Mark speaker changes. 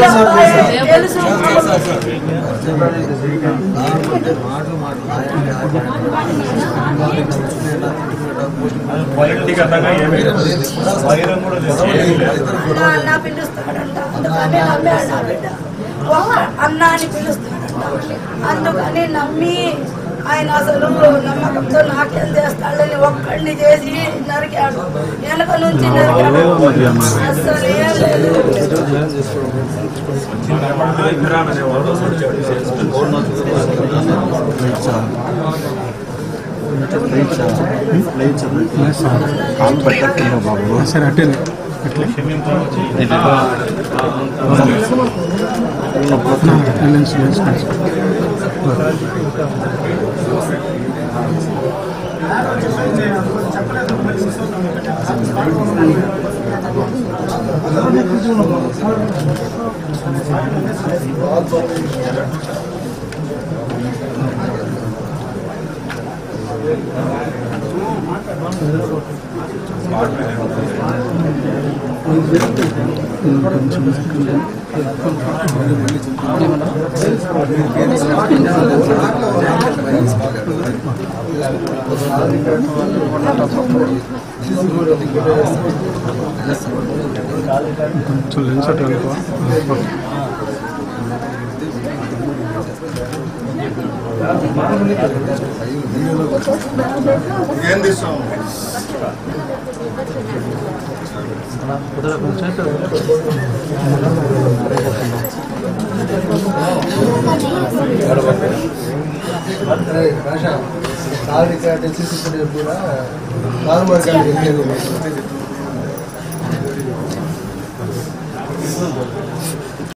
Speaker 1: పిలుస్తాడంట, అందుకని నమ్మాడు నా బిడ్డ. అన్న అని పిలుస్తాడంట, అందుకని నమ్మి ఆయన అసలు నమ్మకంతో నాకేం చేస్తాడని ఒక్కడిని చేసి నరికాడు, వెనక నుంచి నరికాడు. అసలు ఏం లేదు.
Speaker 2: సరే అట్టే కొంచెం లెన్స్ అట్లా
Speaker 3: ఏం తీస్తాం కాల్ రికార్డ్ సీసీ ఫుటేజ్ కూడా కాల్ మార్కెట్